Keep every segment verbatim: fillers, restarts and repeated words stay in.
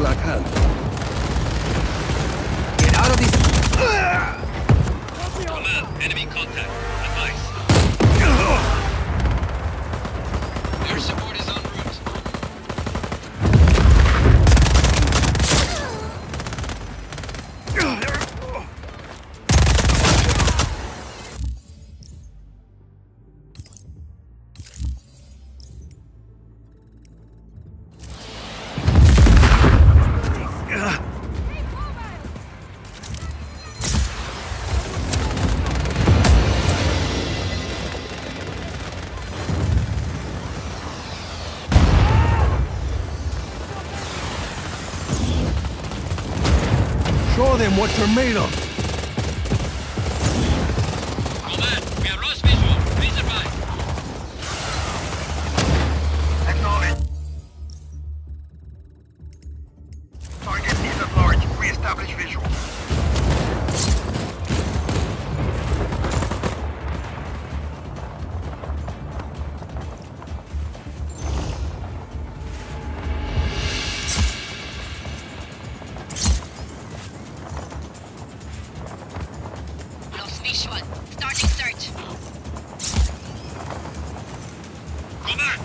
Black Hand. Get out of this! Command, enemy contact. Advice. Air support is en route. Show them what you're made of! Command, we have lost visual. Please advise. Acknowledge. Target is at large. Re-establish visual. Visual. Starting search. Command!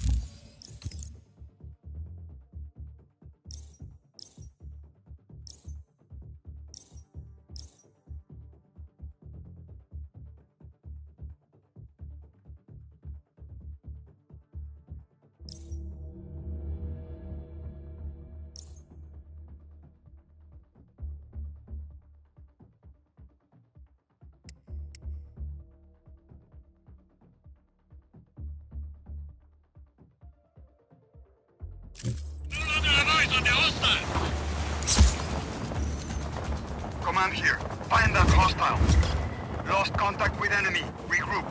No longer have eyes on the hostile! Command here. Find that hostile. Lost contact with enemy. Regroup.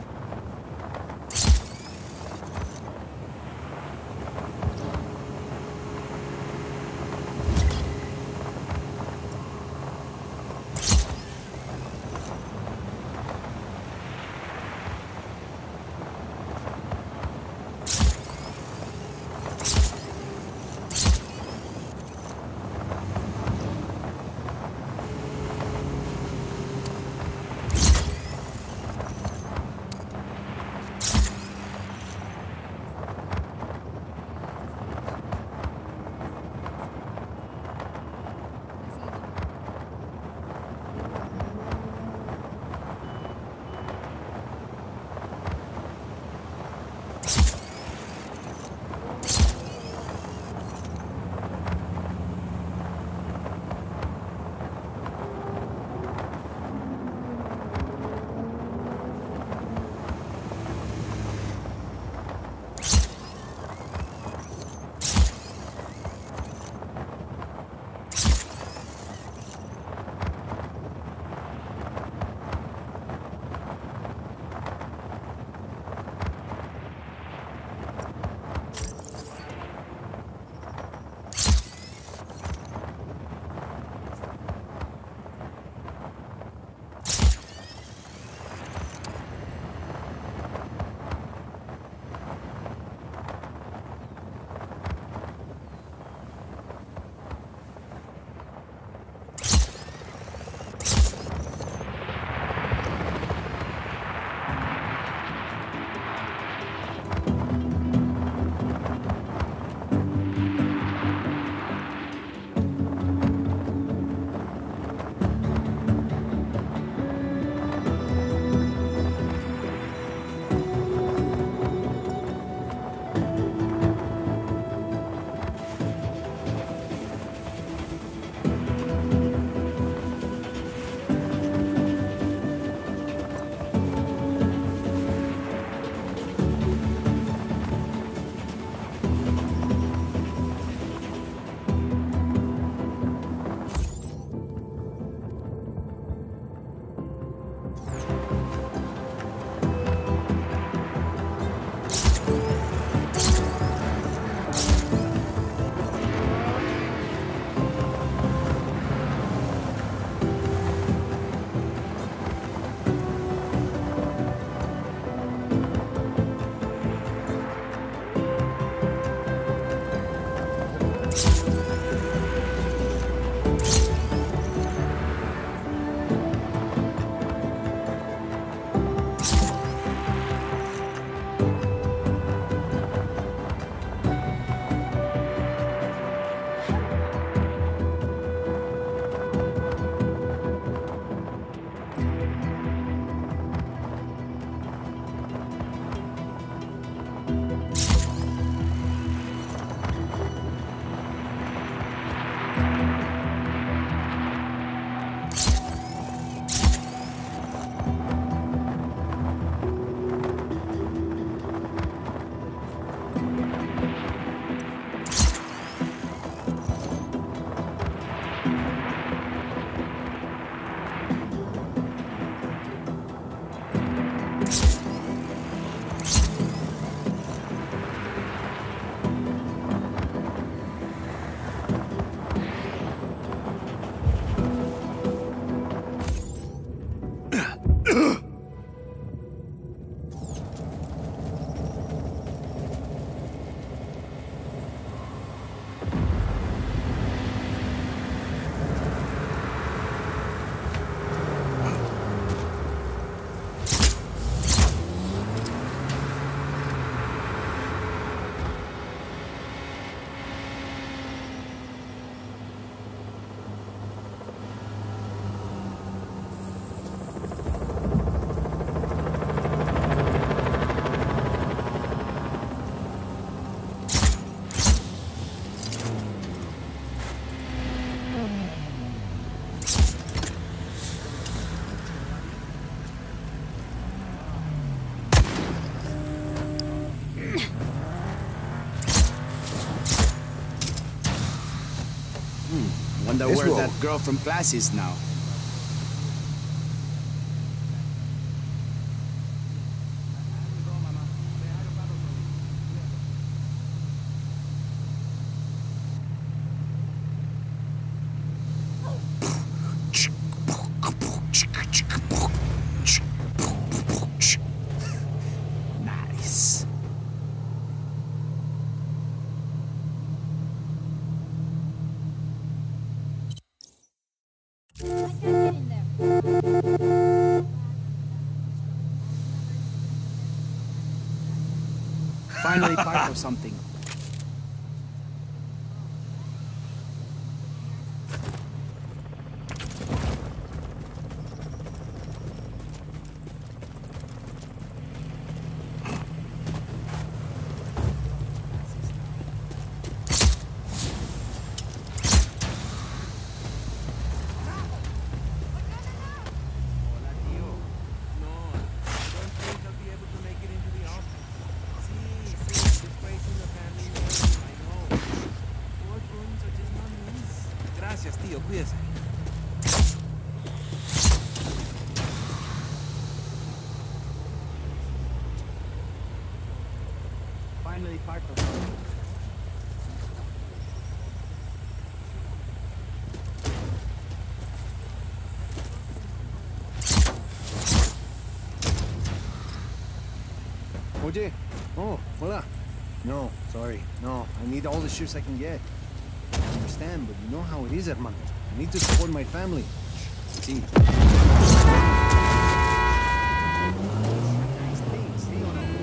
Wonder This where road. that girl from class is now. Nice. Finally part of something. Gracias, tío. Cuídese. Finally part of something. Oye. Oh, hola. No, sorry. No, I need all the shifts I can get. I understand, but you know how it is, hermano. I need to support my family. Sí. Stay, stay on it.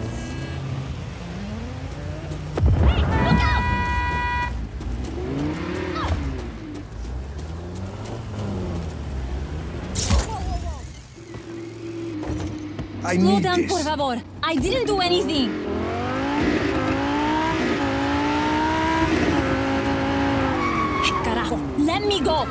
I Slow need down, this. por favor. I didn't do anything. Carajo, let me go.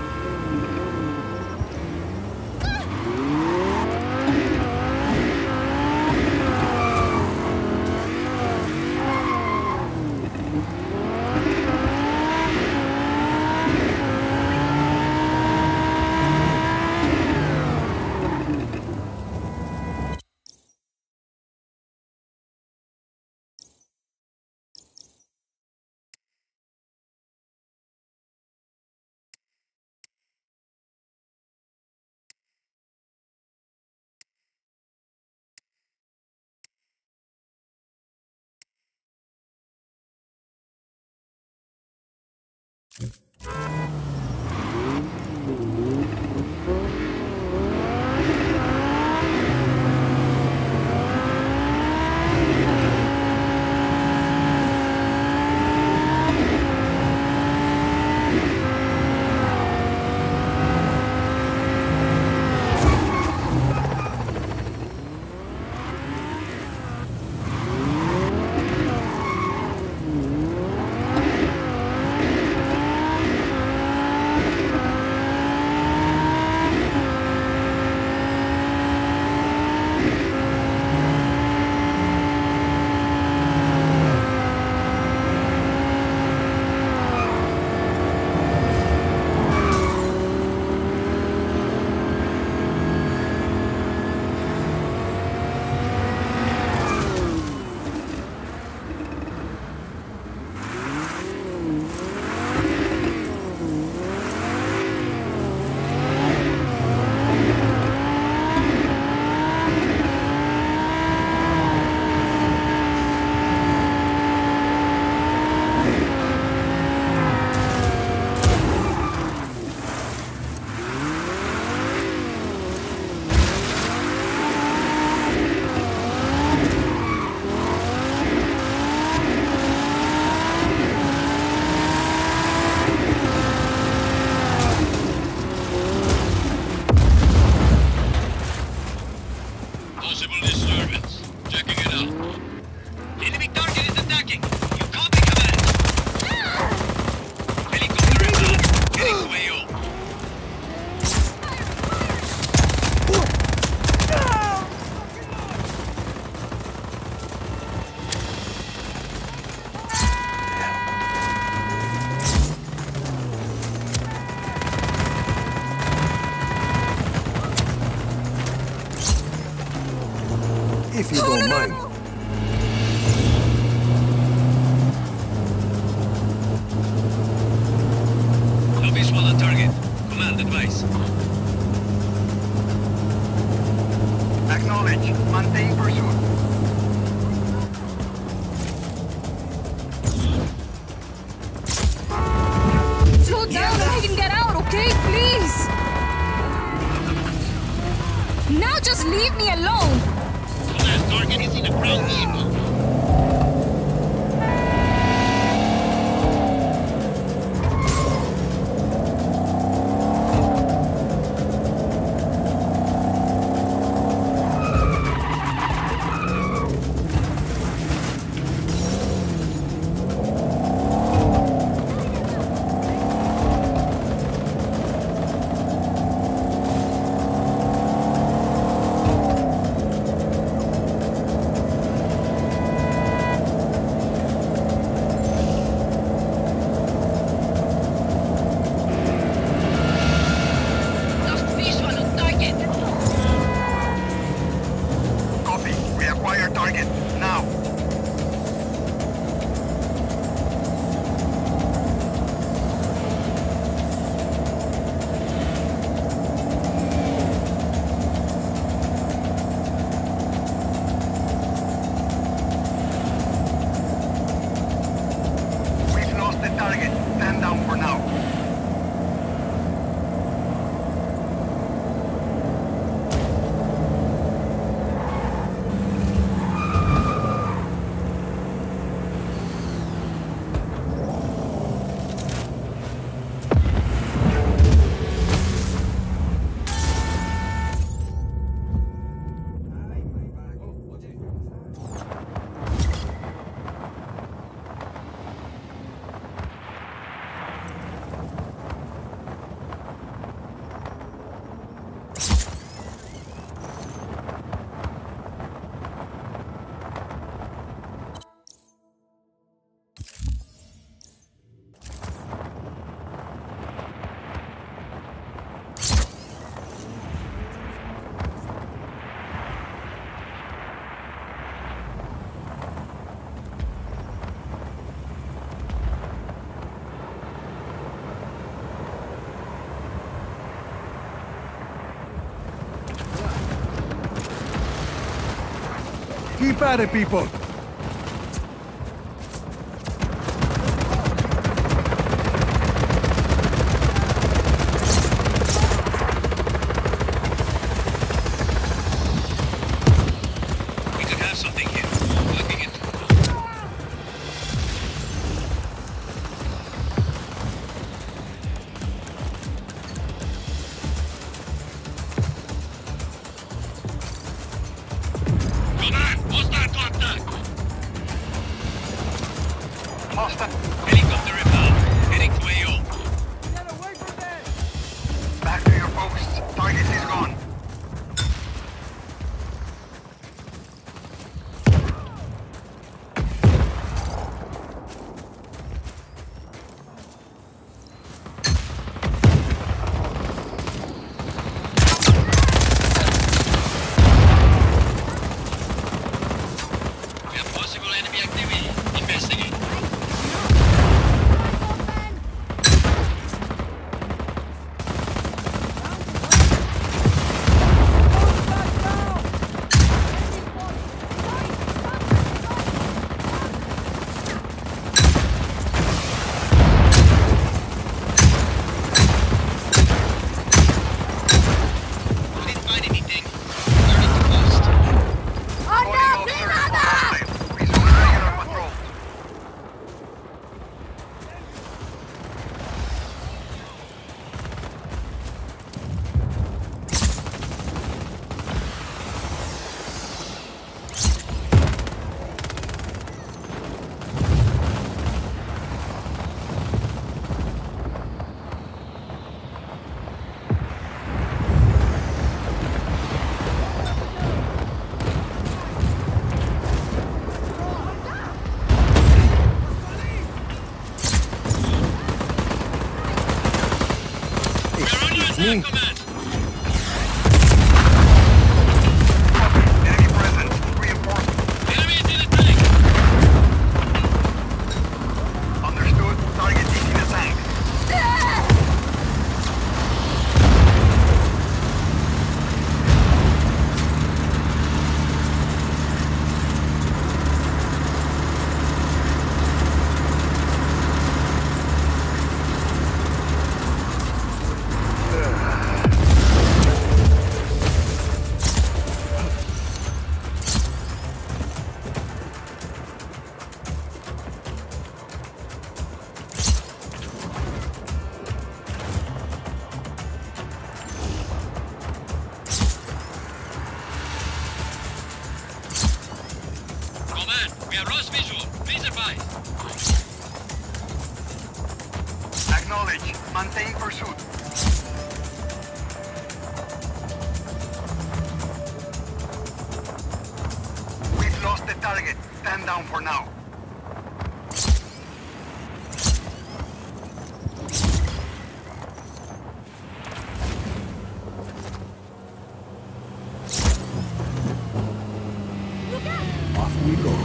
Possible disturbance. Checking it out. Enemy target is attacking. You copy, command. Helicopter inbound. Heading to A O. If you don't mind. No visual on target. Command, advice. Acknowledge. Maintain pursuit. Slow down and I can get out, okay? Please! Now just leave me alone! Command, target is in a ground vehicle. Keep at it, people! We could have something here. Looking into it. Command, hostile contact! Hostile. Helicopter inbound. Heading to A O. Back to your posts. Target is gone. We have possible enemy activity. Investigate. We have Ross visual. Please advise. Acknowledge. Maintain pursuit. We've lost the target. Stand down for now. Off we go.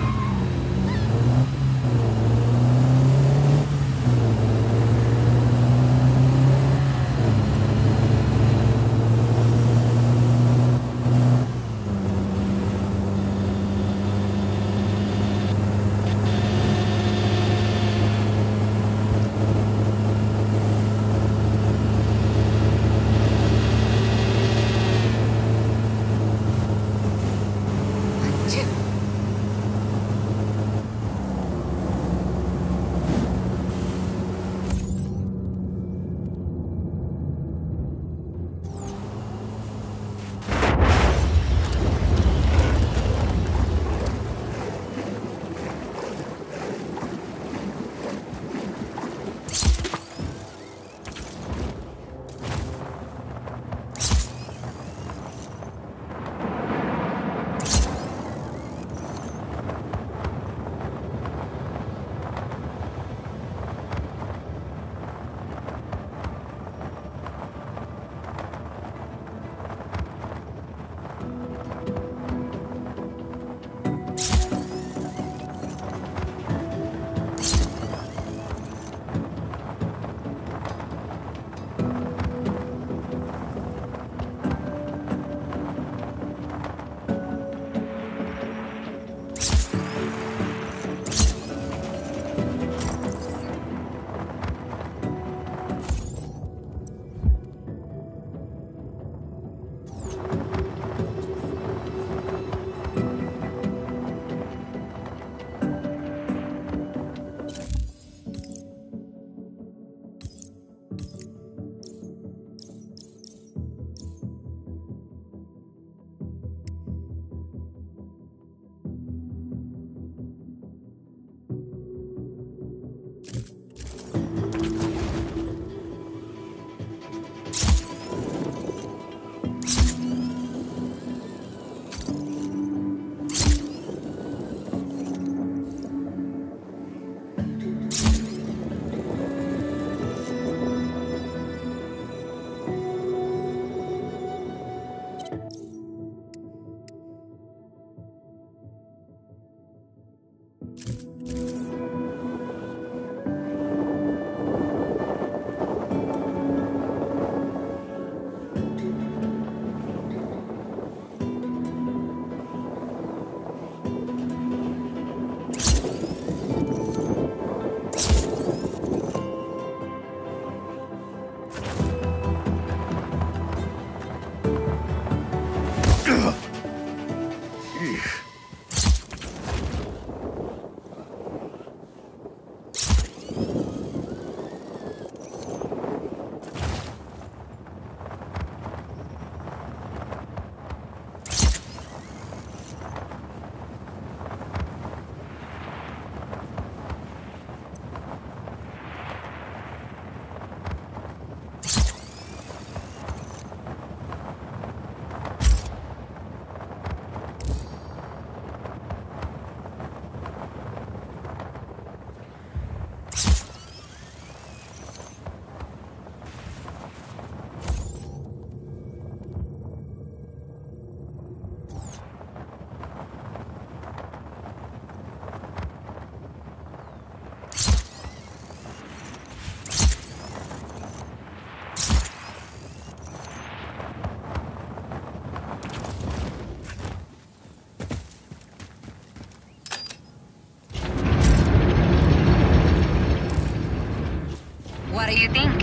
What do you think?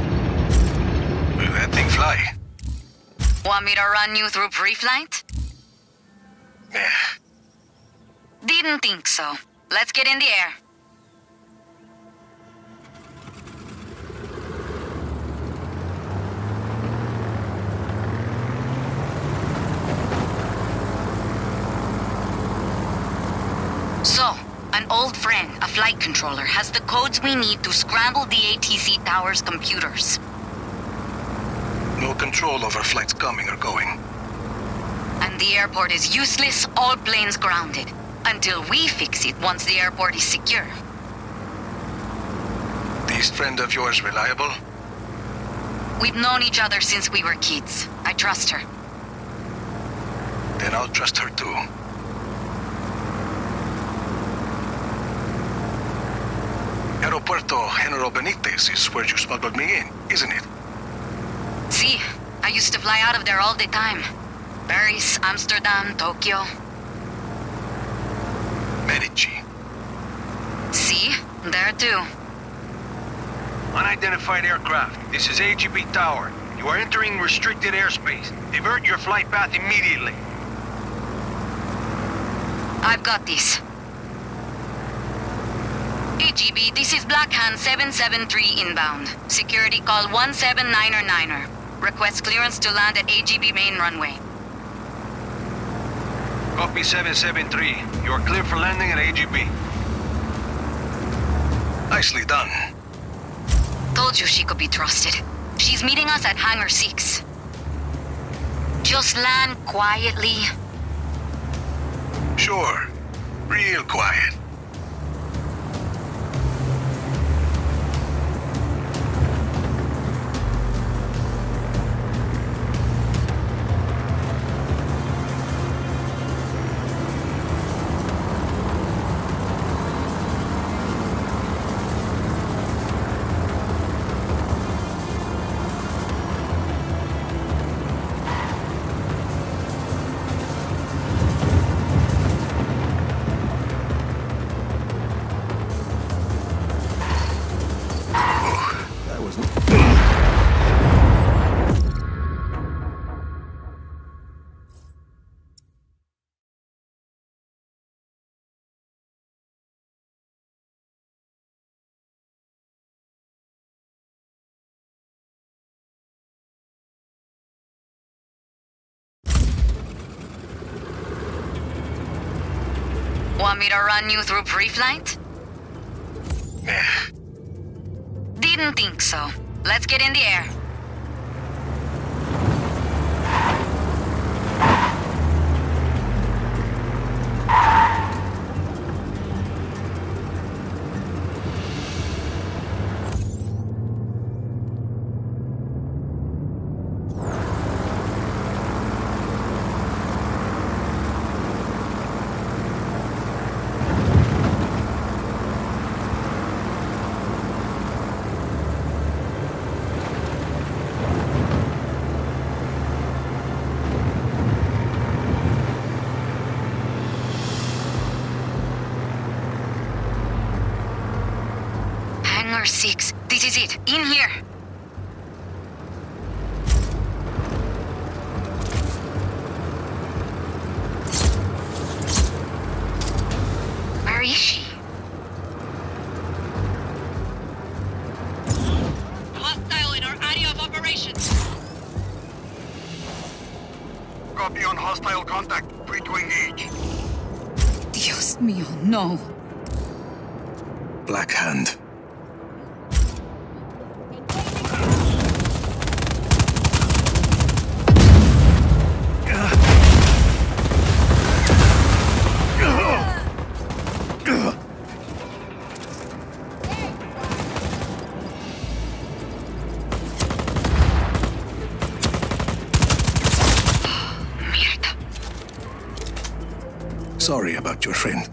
Will that thing fly? Want me to run you through pre-flight? Yeah. Didn't think so. Let's get in the air. An old friend, a flight controller, has the codes we need to scramble the A T C Tower's computers. No control over flights coming or going. And the airport is useless, all planes grounded. Until we fix it once the airport is secure. This friend of yours reliable? We've known each other since we were kids. I trust her. Then I'll trust her too. Aeropuerto General Benitez is where you smuggled me in, isn't it? See, I used to fly out of there all the time. Paris, Amsterdam, Tokyo. Medici. See? There too. Unidentified aircraft. This is A G B Tower. You are entering restricted airspace. Divert your flight path immediately. I've got this. A G B, this is Black Hand seven seven three inbound. Security call one seven niner niner. Request clearance to land at A G B main runway. Copy seven seven three. You are clear for landing at A G B. Nicely done. Told you she could be trusted. She's meeting us at Hangar six. Just land quietly. Sure. Real quiet. Want me to run you through pre-flight? Yeah. Didn't think so. Let's get in the air. Hangar six. This is it. In here. Where is she? Hostile in our area of operations. Copy on hostile contact. Free to engage. Dios mío, no. Black Hand. Sorry about your friend.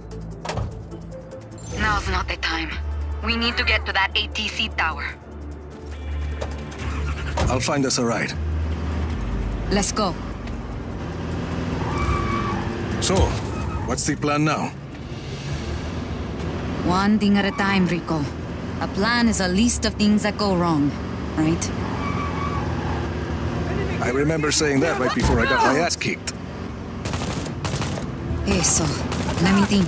Now's not the time. We need to get to that A T C tower. I'll find us a ride. Let's go. So, what's the plan now? One thing at a time, Rico. A plan is a list of things that go wrong, right? I remember saying that right before I got my ass kicked. Eso. Let me think.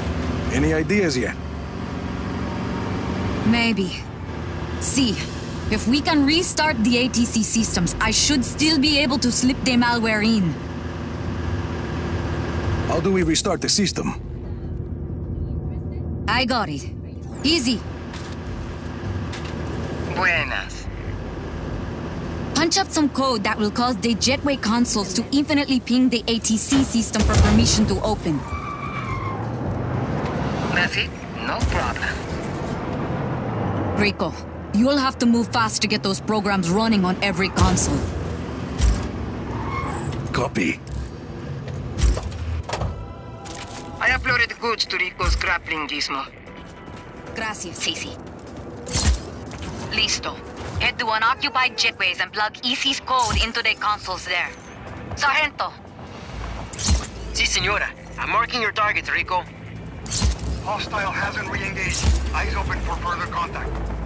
Any ideas yet? Maybe. See, If we can restart the A T C systems, I should still be able to slip the malware in. How do we restart the system? I got it. Easy. Buenas. Punch up some code that will cause the Jetway consoles to infinitely ping the A T C system for permission to open. That's it? No problem. Rico, you'll have to move fast to get those programs running on every console. Copy. I uploaded the goods to Rico's grappling gizmo. Gracias, Cece. Listo. Head to unoccupied jetways and plug E C's code into the consoles there. Sargento. Si, senora. I'm marking your targets, Rico. Hostile hasn't re-engaged. Eyes open for further contact.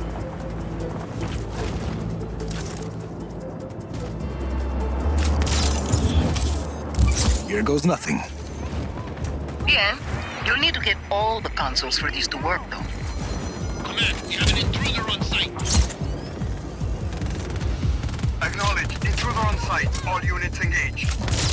Here goes nothing. Bien. You'll need to get all the consoles for this to work, though. Command, we have an intruder on site. Acknowledged. Intruder on site. All units engaged.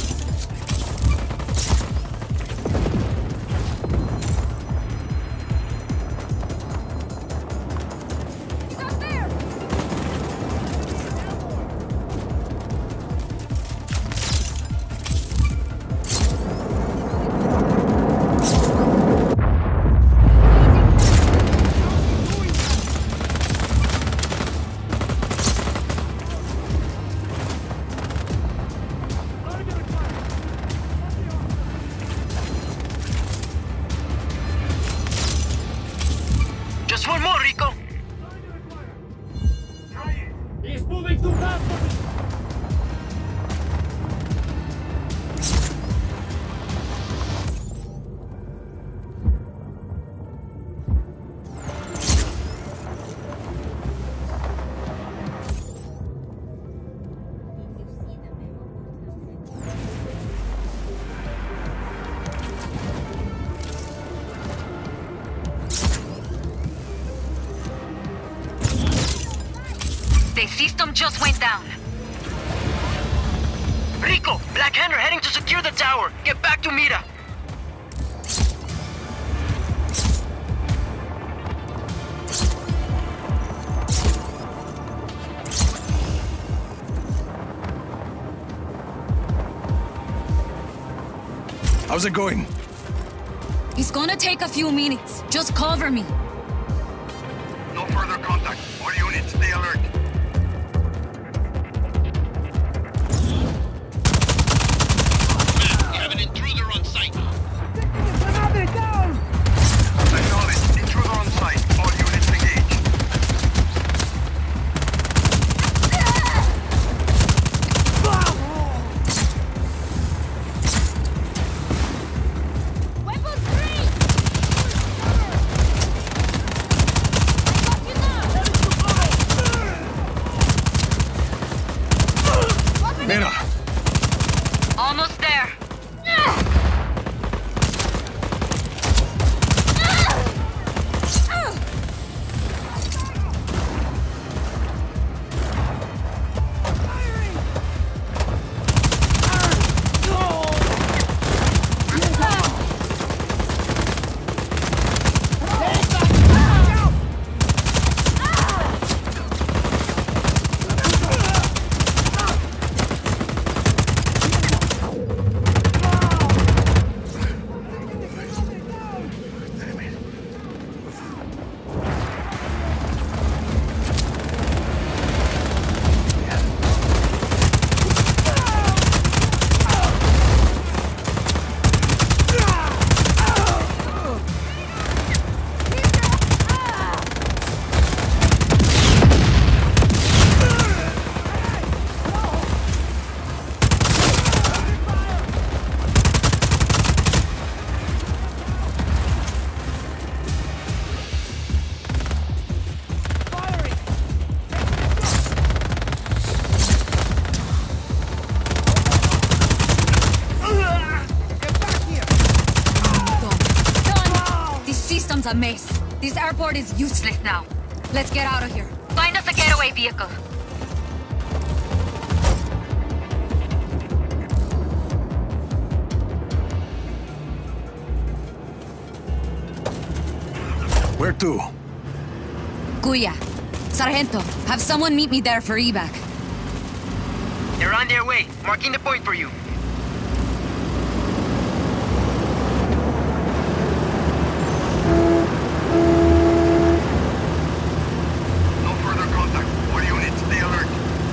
Just one more, Rico! He's moving too fast for me! The system just went down. Rico! Black Hand are heading to secure the tower! Get back to Mira! How's it going? It's gonna take a few minutes. Just cover me. No further contact. All units, stay alert. Command, we have an intruder on site. Acknowledged. Intruder on site. All units engaged. Mira! Almost there. A mess. This airport is useless now. Let's get out of here. Find us a getaway vehicle. Where to? Kuya. Sargento, have someone meet me there for evac. They're on their way. Marking the point for you. No further contact. All units, stay alert.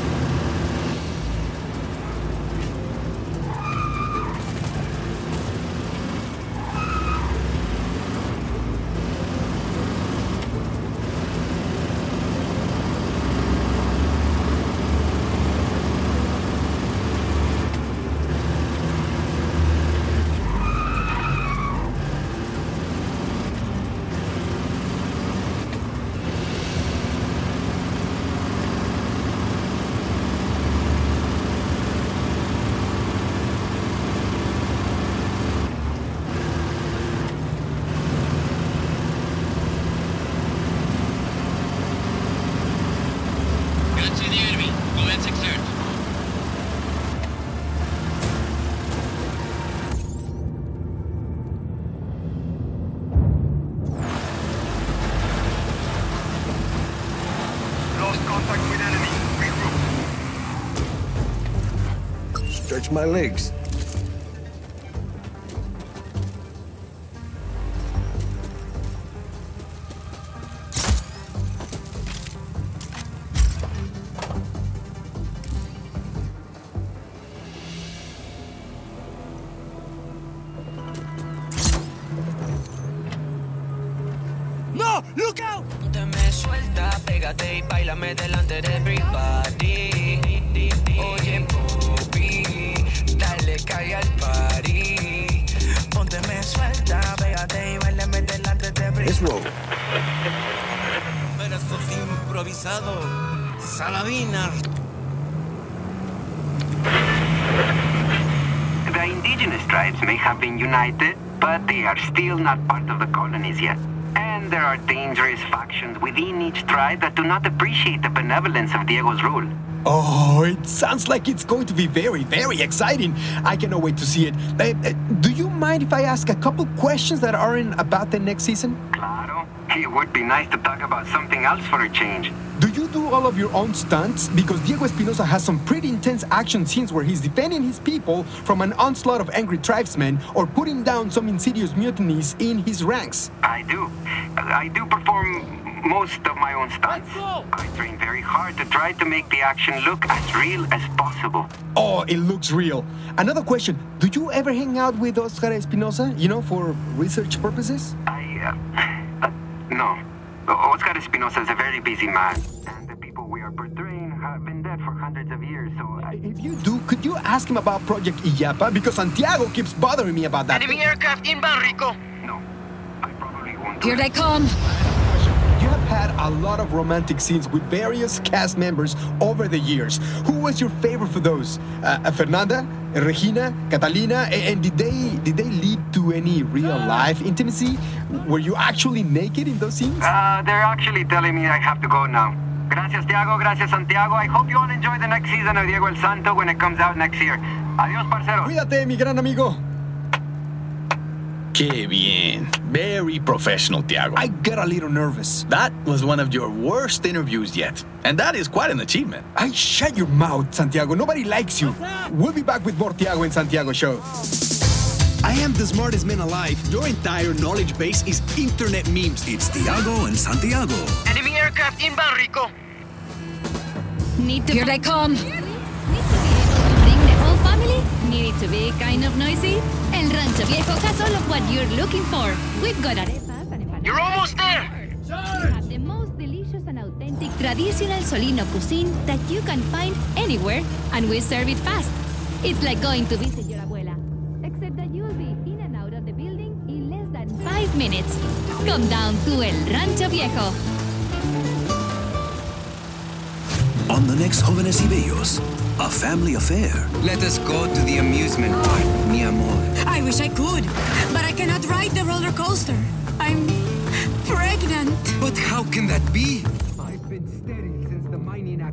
Can't see the enemy. Go ahead, six third. Lost contact with enemy. Regroup. Stretch my legs. No! Look out! Dame suelta, pégate y bailame delante de everybody. Oye, Bobby, dale calle al party. Pónteme suelta, pégate y bailame delante de everybody. Let's roll. Versos improvisado, Saladina. The indigenous tribes may have been united, but they are still not part of the colonies yet. And there are dangerous factions within each tribe that do not appreciate the benevolence of Diego's rule. Oh, it sounds like it's going to be very, very exciting. I cannot wait to see it. Uh, uh, do you mind if I ask a couple questions that aren't about the next season? Claro. It would be nice to talk about something else for a change. Do you do all of your own stunts? Because Diego Espinosa has some pretty intense action scenes where he's defending his people from an onslaught of angry tribesmen or putting down some insidious mutinies in his ranks. I do. I do perform most of my own stunts. I train very hard to try to make the action look as real as possible. Oh, it looks real. Another question. Do you ever hang out with Oscar Espinosa, you know, for research purposes? I, uh, uh, no. Oscar Espinosa is a very busy man, and the people we are portraying have been dead for hundreds of years, so I... If you do, could you ask him about Project Illapa? Because Santiago keeps bothering me about that. Enemy aircraft inbound, Rico. No, I probably won't. Here they come. You have had a lot of romantic scenes with various cast members over the years. Who was your favorite for those? Uh, Fernanda, Regina, Catalina, and, and did they did they lead to any real life intimacy? Were you actually naked in those scenes? Uh, they're actually telling me I have to go now. Gracias, Tiago. Gracias, Santiago. I hope you all enjoy the next season of Diego El Santo when it comes out next year. Adiós, parceros. Cuídate, mi gran amigo. Qué bien. Very professional, Tiago. I got a little nervous. That was one of your worst interviews yet. And that is quite an achievement. I shut your mouth, Santiago. Nobody likes you. We'll be back with more Tiago and Santiago show. I am the smartest man alive. Your entire knowledge base is internet memes. It's Tiago and Santiago. Enemy aircraft inbound, Rico. Need to Here they come. Need to be able to bring the whole family? Need it to be kind of noisy? El Rancho Viejo has all of what you're looking for. We've got arepas and empanadas. You're almost there. We have the most delicious and authentic traditional Solino cuisine that you can find anywhere, and we serve it fast. It's like going to visit your abuela, except that you'll be in and out of the building in less than five minutes. Come down to El Rancho Viejo. On the next Jóvenes y Bellos, a family affair. Let us go to the amusement park, mi amor. I wish I could, but I cannot ride the roller coaster. I'm pregnant. But how can that be? I've been steady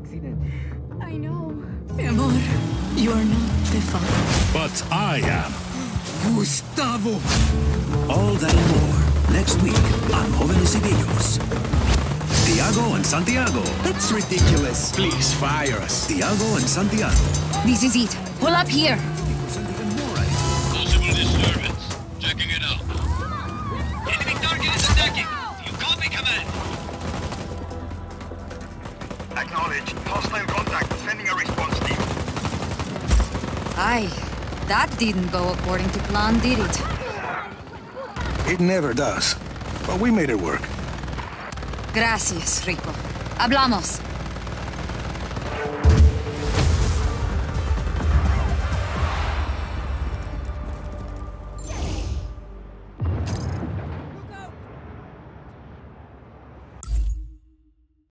accident. I know. Mi amor, you are not the father. But I am. Gustavo! All that and more next week on Jóvenes y Bellos. Tiago and Santiago. That's ridiculous. Please fire us. Tiago and Santiago. This is it. Pull up here. Possible disturbance. Checking it out. Enemy target is attacking. You copy, command? Acknowledge. Hostile contact. Sending a response team. Aye. That didn't go according to plan, did it? It never does. But we made it work. Gracias, Rico. Hablamos.